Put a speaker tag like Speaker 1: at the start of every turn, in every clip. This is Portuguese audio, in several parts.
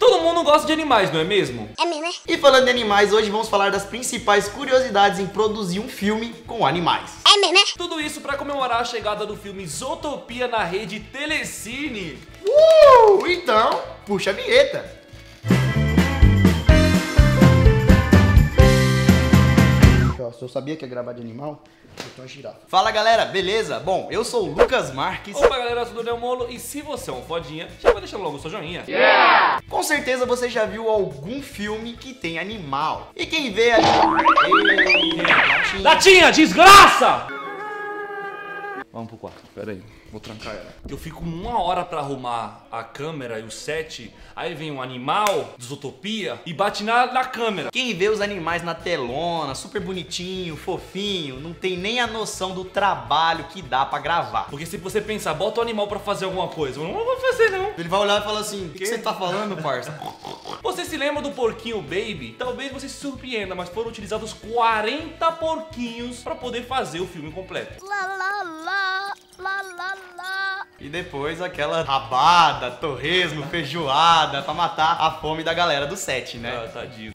Speaker 1: Todo mundo gosta de animais, não é mesmo?
Speaker 2: É mesmo, é?
Speaker 3: E falando de animais, hoje vamos falar das principais curiosidades em produzir um filme com animais.
Speaker 2: É mesmo, é?
Speaker 1: Tudo isso para comemorar a chegada do filme Zootopia na rede Telecine.
Speaker 3: Então, puxa a vinheta. Se eu sabia que ia gravar de animal, eu tô uma girafa. Fala galera, beleza? Bom, eu sou o Lucas Marques.
Speaker 1: Opa galera, eu sou o Daniel Molo e se você é um fodinha, já vai deixando logo o seu joinha.
Speaker 3: Com certeza você já viu algum filme que tem animal. E quem vê ali...
Speaker 1: Latinha, desgraça! Vamos pro quarto, pera aí, vou trancar ela. Eu fico 1 hora pra arrumar a câmera e o set, aí vem um animal de Zootopia e bate na câmera.
Speaker 3: Quem vê os animais na telona, super bonitinho, fofinho, não tem nem a noção do trabalho que dá pra gravar.
Speaker 1: Porque se você pensar, bota o animal pra fazer alguma coisa, eu não vou fazer não.
Speaker 3: Ele vai olhar e falar assim, o que você tá falando, parça?
Speaker 1: Você se lembra do porquinho Baby? Talvez você se surpreenda, mas foram utilizados 40 porquinhos pra poder fazer o filme completo.
Speaker 2: Lá, lá, lá, lá, lá, lá.
Speaker 3: E depois aquela rabada, torresmo, feijoada pra matar a fome da galera do set, né?
Speaker 1: Ah, tadinho.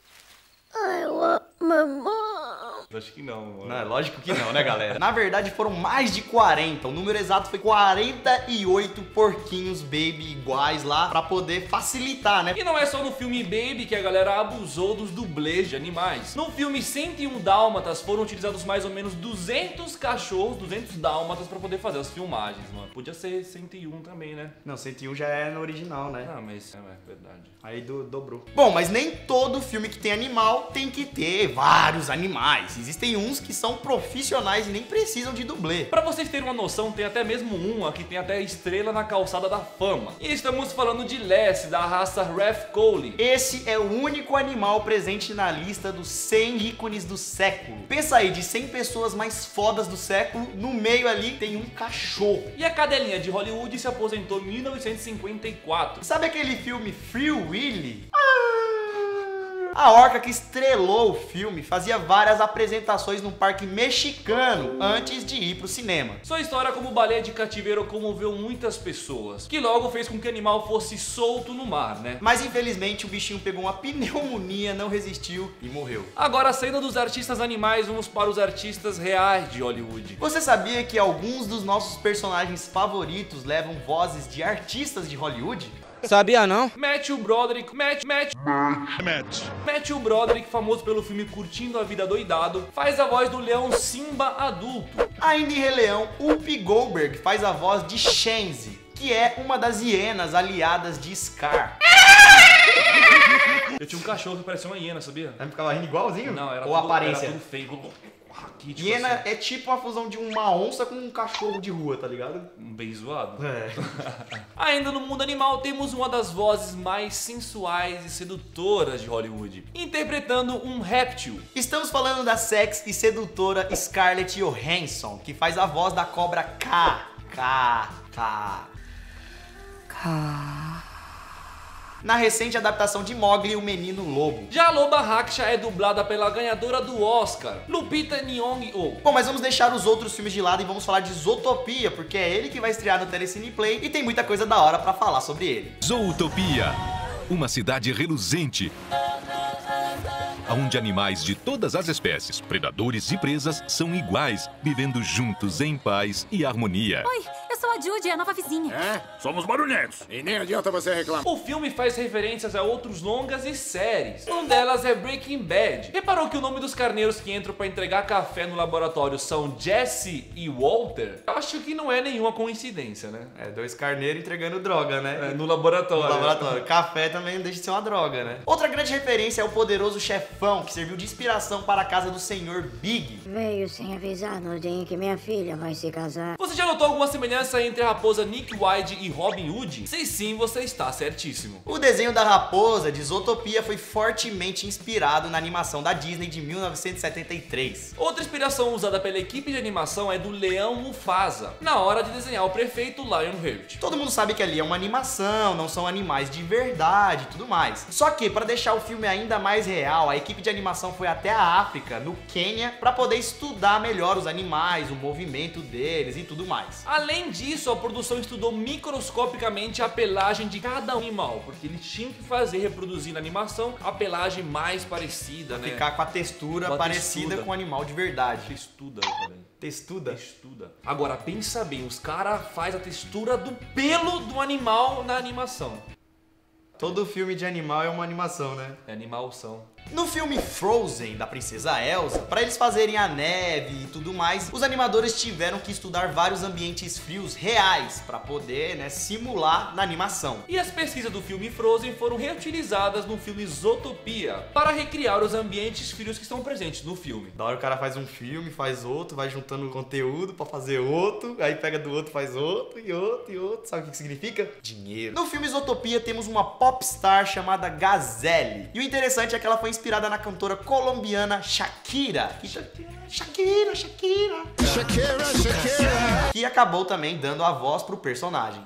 Speaker 2: I want mamãe.
Speaker 1: Acho que não, mano.
Speaker 3: Não, é lógico que não, né, galera? Na verdade, foram mais de 40. O número exato foi 48 porquinhos baby iguais lá pra poder facilitar, né?
Speaker 1: E não é só no filme Baby que a galera abusou dos dublês de animais. No filme 101 Dálmatas foram utilizados mais ou menos 200 cachorros, 200 dálmatas pra poder fazer as filmagens, mano. Podia ser 101 também, né?
Speaker 3: Não, 101 já é no original, né?
Speaker 1: Ah, mas é verdade.
Speaker 3: Aí dobrou. Bom, mas nem todo filme que tem animal tem que ter vários animais. Existem uns que são profissionais e nem precisam de dublê.
Speaker 1: Pra vocês terem uma noção, tem até mesmo uma que tem até estrela na calçada da fama. E estamos falando de Lassie, da raça Ref Collie.
Speaker 3: Esse é o único animal presente na lista dos 100 ícones do século. Pensa aí, de 100 pessoas mais fodas do século, no meio ali tem um cachorro.
Speaker 1: E a cadelinha de Hollywood se aposentou em 1954.
Speaker 3: Sabe aquele filme Free Willy? A orca que estrelou o filme fazia várias apresentações num parque mexicano antes de ir pro cinema.
Speaker 1: Sua história como baleia de cativeiro comoveu muitas pessoas, que logo fez com que o animal fosse solto no mar, né?
Speaker 3: Mas infelizmente o bichinho pegou uma pneumonia, não resistiu e morreu.
Speaker 1: Agora, saindo dos artistas animais, vamos para os artistas reais de Hollywood.
Speaker 3: Você sabia que alguns dos nossos personagens favoritos levam vozes de artistas de Hollywood?
Speaker 4: Sabia não?
Speaker 1: Matthew Broderick, Matthew Broderick, famoso pelo filme Curtindo a Vida Doidado, faz a voz do leão Simba adulto.
Speaker 3: Ainda em Rei Leão, Whoopi Goldberg faz a voz de Shenzi, que é uma das hienas aliadas de Scar.
Speaker 1: Eu tinha um cachorro que parecia uma hiena, sabia?
Speaker 3: Aí ficava rindo igualzinho?
Speaker 1: Não, era
Speaker 3: Ou a aparência?
Speaker 1: Era tudo feio. Aqui, tipo
Speaker 3: Hiena
Speaker 1: assim,
Speaker 3: é tipo uma fusão de uma onça com um cachorro de rua, tá ligado?
Speaker 1: bem zoado.
Speaker 3: É.
Speaker 1: Ainda no mundo animal, temos uma das vozes mais sensuais e sedutoras de Hollywood, interpretando um réptil.
Speaker 3: Estamos falando da sex e sedutora Scarlett Johansson, que faz a voz da cobra K. Na recente adaptação de Mowgli, o Menino Lobo.
Speaker 1: Já a Loba Raksha é dublada pela ganhadora do Oscar, Lupita Nyong'o.
Speaker 3: Bom, mas vamos deixar os outros filmes de lado e vamos falar de Zootopia, porque é ele que vai estrear no Telecine Play e tem muita coisa da hora pra falar sobre ele.
Speaker 5: Zootopia, uma cidade reluzente, onde animais de todas as espécies, predadores e presas, são iguais, vivendo juntos em paz e harmonia.
Speaker 6: Oi, eu sou a Judy, a nova vizinha.
Speaker 7: É, somos barulhentos. E nem adianta você reclamar.
Speaker 1: O filme faz referências a outros longas e séries. Um delas é Breaking Bad. Reparou que o nome dos carneiros que entram pra entregar café no laboratório são Jesse e Walter? Acho que não é nenhuma coincidência, né?
Speaker 3: É, 2 carneiros entregando droga, né?
Speaker 1: No laboratório.
Speaker 3: No laboratório. Café também não deixa de ser uma droga, né? Outra grande referência é o Poderoso Chefão, que serviu de inspiração para a casa do Sr. Big.
Speaker 2: Veio sem avisar no dia em que minha filha vai se casar.
Speaker 1: Você já notou alguma semelhança entre a raposa Nick Wilde e Robin Hood? Se sim, você está certíssimo.
Speaker 3: O desenho da raposa de Zootopia foi fortemente inspirado na animação da Disney de 1973.
Speaker 1: Outra inspiração usada pela equipe de animação é do leão Mufasa, na hora de desenhar o prefeito Lionheart.
Speaker 3: Todo mundo sabe que ali é uma animação, não são animais de verdade e tudo mais. Só que, para deixar o filme ainda mais real, a equipe de animação foi até a África, no Quênia, para poder estudar melhor os animais, o movimento deles e tudo mais.
Speaker 1: Além disso, isso, a produção estudou microscopicamente a pelagem de cada animal, porque eles tinham que reproduzir na animação a pelagem mais parecida, né?
Speaker 3: Ficar com a textura parecida com o animal de verdade.
Speaker 1: Textuda, eu falei.
Speaker 3: Textuda?
Speaker 1: Textuda. Agora, pensa bem, os caras fazem a textura do pelo do animal na animação.
Speaker 3: Todo filme de animal é uma animação, né?
Speaker 1: É animação.
Speaker 3: No filme Frozen, da princesa Elsa, para eles fazerem a neve e tudo mais, os animadores tiveram que estudar vários ambientes frios reais para poder, né, simular na animação.
Speaker 1: E as pesquisas do filme Frozen foram reutilizadas no filme Zootopia para recriar os ambientes frios que estão presentes no filme.
Speaker 3: Da hora o cara faz um filme, faz outro, vai juntando conteúdo para fazer outro, aí pega do outro, faz outro e outro e outro. Sabe o que significa? Dinheiro. No filme Zootopia temos uma popstar chamada Gazelle. E o interessante é que ela foi inspirada na cantora colombiana Shakira. Shakira. Que acabou também dando a voz pro personagem.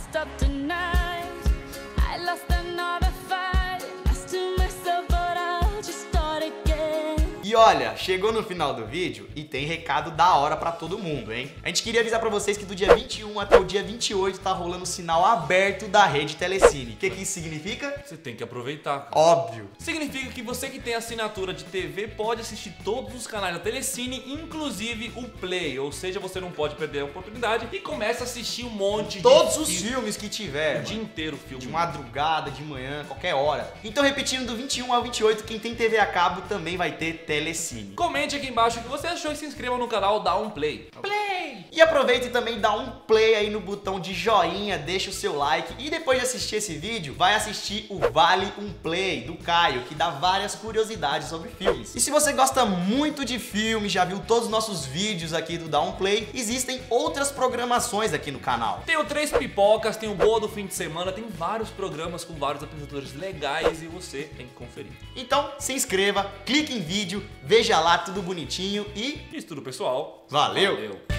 Speaker 3: E olha, chegou no final do vídeo e tem recado da hora pra todo mundo, hein? A gente queria avisar pra vocês que do dia 21 até o dia 28 tá rolando o sinal aberto da rede Telecine. O que isso significa?
Speaker 1: Você tem que aproveitar, cara.
Speaker 3: Óbvio.
Speaker 1: Significa que você que tem assinatura de TV pode assistir todos os canais da Telecine, inclusive o Play. Ou seja, você não pode perder a oportunidade e começa a assistir um monte de
Speaker 3: todos os filmes que tiver.
Speaker 1: O dia inteiro filme.
Speaker 3: De madrugada, de manhã, qualquer hora. Então, repetindo, do 21 ao 28, quem tem TV a cabo também vai ter Telecine.
Speaker 1: Comente aqui embaixo o que você achou e se inscreva no canal, dá um play.
Speaker 3: E aproveita e também dá um play aí no botão de joinha, deixa o seu like e depois de assistir esse vídeo, vai assistir o Vale um Play do Caio, que dá várias curiosidades sobre filmes. E se você gosta muito de filmes, já viu todos os nossos vídeos aqui do Dá um Play, existem outras programações aqui no canal.
Speaker 1: Tem o 3 Pipocas, tem o Boa do Fim de Semana, tem vários programas com vários apresentadores legais e você tem que conferir.
Speaker 3: Então se inscreva, clique em vídeo, veja lá tudo bonitinho e...
Speaker 1: Isso tudo, pessoal.
Speaker 3: Valeu.